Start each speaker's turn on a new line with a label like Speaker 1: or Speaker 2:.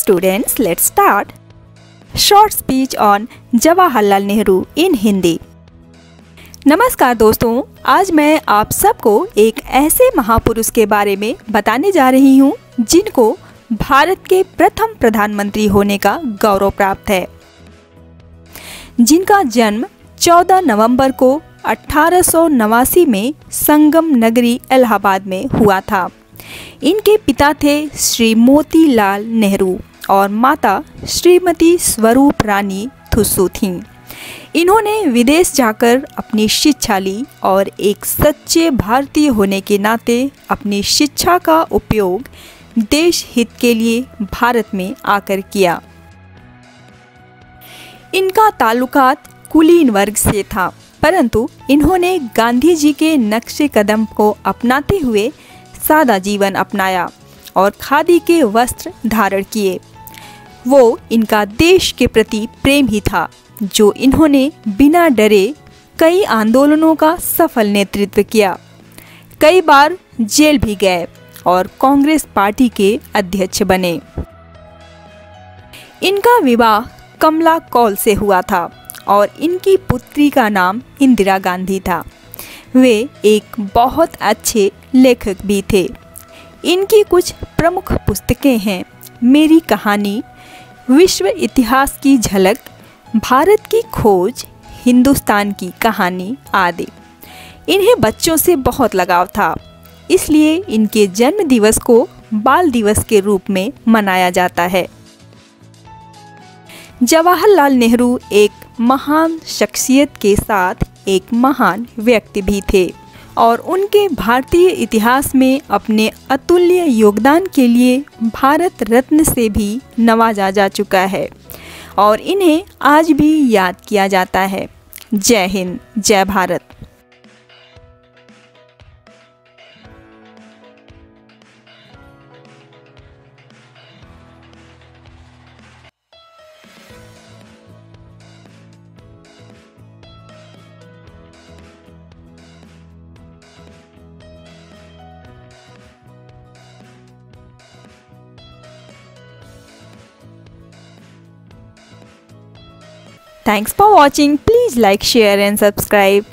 Speaker 1: students, let's start. Short speech on Jawaharlal Nehru in Hindi. नमस्कार दोस्तों, आज मैं आप सबको एक ऐसे महापुरुष के बारे में बताने जा रही हूँ जिनको भारत के प्रथम प्रधानमंत्री होने का गौरव प्राप्त है, जिनका जन्म 14 नवंबर को 1889 में संगम नगरी इलाहाबाद में हुआ था। इनके पिता थे श्री मोतीलाल नेहरू और माता श्रीमती स्वरूप रानी थुस्सू थीं। इन्होंने विदेश जाकर अपनी शिक्षा ली और एक सच्चे भारतीय होने के नाते अपनी शिक्षा का उपयोग देश हित के लिए भारत में आकर किया। इनका ताल्लुकात कुलीन वर्ग से था, परंतु इन्होंने गांधी जी के नक्शे कदम को अपनाते हुए सादा जीवन अपनाया और खादी के वस्त्र धारण किए। वो इनका देश के प्रति प्रेम ही था जो इन्होंने बिना डरे कई आंदोलनों का सफल नेतृत्व किया। कई बार जेल भी गए और कांग्रेस पार्टी के अध्यक्ष बने। इनका विवाह कमला कौल से हुआ था और इनकी पुत्री का नाम इंदिरा गांधी था। वे एक बहुत अच्छे लेखक भी थे। इनकी कुछ प्रमुख पुस्तकें हैं मेरी कहानी, विश्व इतिहास की झलक, भारत की खोज, हिंदुस्तान की कहानी आदि। इन्हें बच्चों से बहुत लगाव था, इसलिए इनके जन्म दिवस को बाल दिवस के रूप में मनाया जाता है। जवाहरलाल नेहरू एक महान शख्सियत के साथ एक महान व्यक्ति भी थे और उनके भारतीय इतिहास में अपने अतुल्य योगदान के लिए भारत रत्न से भी नवाजा जा चुका है और इन्हें आज भी याद किया जाता है। जय हिंद, जय Bharat. Thanks for watching. Please like, share and subscribe.